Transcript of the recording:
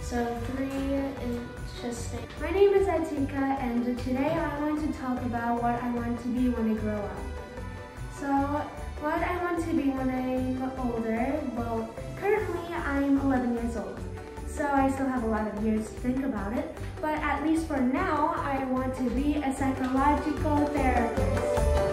So 3 is just it. My name is Atika, and today I want to talk about what I want to be when I grow up. So what I want to be when I'm older, well, currently I'm 11 years old. So I still have a lot of years to think about it, but at least for now, I want to be a psychological therapist.